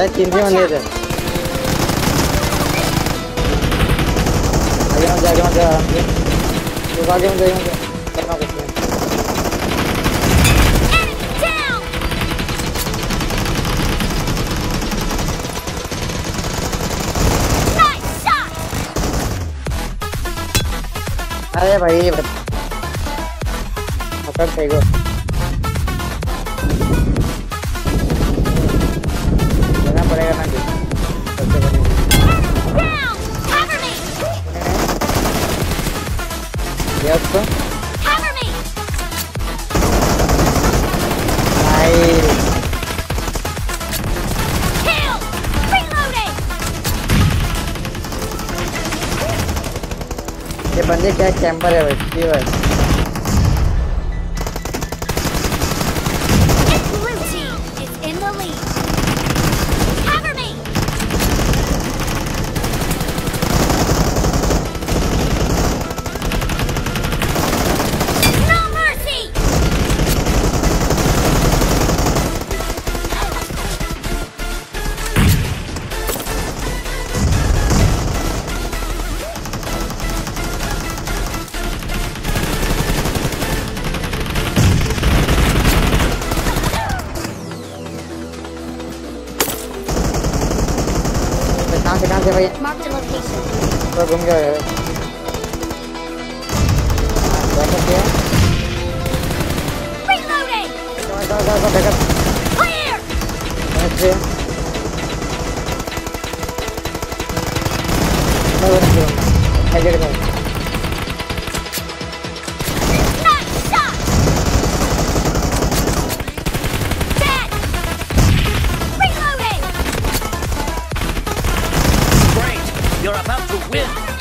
तीन भी बंदे थे। आगे मत जा तू आगे मत जा करना कुछ नहीं। अरे भाई पकड़ फेंको। लेना पड़ेगा ना सबसे बड़ी। ये उसको ये बंदे क्या कैंपर है भाई ये भाई। कहाँ से भाई? तो घूम गया है। You're about to win.